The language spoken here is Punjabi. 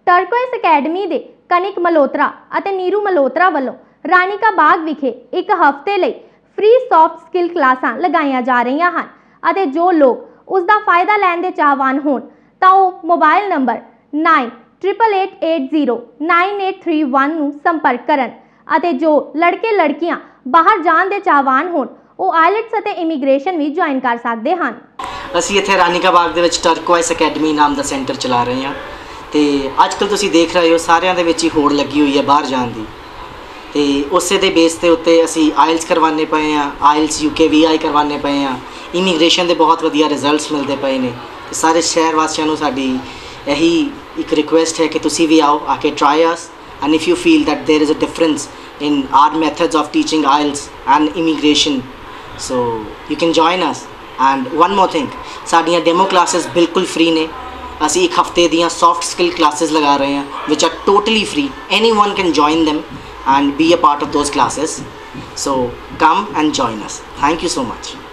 ਟਰਕੋਇਸ ਅਕੈਡਮੀ ਦੇ ਕਨਿਕ ਮਲਹੋਤਰਾ ਅਤੇ ਨੀਰੂ ਮਲਹੋਤਰਾ ਵੱਲੋਂ ਰਾਣੀ ਕਾ ਬਾਗ ਵਿਖੇ ਇੱਕ ਹਫ਼ਤੇ ਲਈ फ्री सॉफ्ट स्किल क्लासां लगाईਆਂ जा रही ਹਨ ਅਤੇ ਜੋ ਲੋਕ ਉਸ ਦਾ ਫਾਇਦਾ ਲੈਣ ਦੇ ਚਾਹਵਾਨ ਹੋਣ ਤਾਂ ਉਹ ਮੋਬਾਈਲ ਨੰਬਰ 9888809831 ਨੂੰ ਸੰਪਰਕ ਕਰਨ ਅਤੇ ਜੋ ਲੜਕੇ ਲੜਕੀਆਂ ਬਾਹਰ ਜਾਣ ਦੇ ਚਾਹਵਾਨ ਹੋਣ ਉਹ ਆਇਲਟਸ ਅਤੇ ਇਮੀਗ੍ਰੇਸ਼ਨ ਵੀ ਜੁਆਇਨ ਕਰ ਸਕਦੇ ਹਨ। ਅਸੀਂ ਇੱਥੇ ਰਾਣੀ ਕਾ ਬਾਗ ਦੇ ਵਿੱਚ ਟਰਕੋਇਸ ਅਕੈਡਮੀ ਨਾਮ ਦਾ ਸੈਂਟਰ ਚਲਾ ਰਹੇ ਹਾਂ ਤੇ ਅੱਜਕੱਲ ਤੁਸੀਂ ਦੇਖ ਰਹੇ ਹੋ ਸਾਰਿਆਂ ਦੇ ਵਿੱਚ ਹੀ ਹੋੜ ਲੱਗੀ ਹੋਈ ਹੈ ਬਾਹਰ ਜਾਣ ਦੀ ਤੇ ਉਸੇ ਦੇ ਬੇਸ ਦੇ ਉੱਤੇ ਅਸੀਂ ਆਇਲਸ ਕਰਵਾਉਂਦੇ ਪਏ ਹਾਂ, ਆਇਲਸ UK VI ਕਰਵਾਉਂਦੇ ਪਏ ਹਾਂ, ਇਮੀਗ੍ਰੇਸ਼ਨ ਦੇ ਬਹੁਤ ਵਧੀਆ ਰਿਜ਼ਲਟਸ ਮਿਲਦੇ ਪਏ ਨੇ। ਤੇ ਸਾਰੇ ਸ਼ਹਿਰ ਵਾਸੀਆਂ ਨੂੰ ਸਾਡੀ ਇਹੀ ਇੱਕ ਰਿਕੁਐਸਟ ਹੈ ਕਿ ਤੁਸੀਂ ਵੀ ਆਓ, ਆ ਕੇ try us and if you feel that there is a difference in our methods of teaching IELTS and immigration, so you can join us. And one more thing, ਸਾਡੀਆਂ ਡੈਮੋ ਕਲਾਸਿਸ ਬਿਲਕੁਲ ਫ੍ਰੀ ਨੇ। ਅਸੀਂ ਇੱਕ ਹਫ਼ਤੇ ਦੀਆਂ ਸੌਫਟ ਸਕਿੱਲ ਕਲਾਸਿਸ ਲਗਾ ਰਹੇ ਹਾਂ which are totally free. Anyone can join them and be a part of those classes. So come and join us. Thank you so much.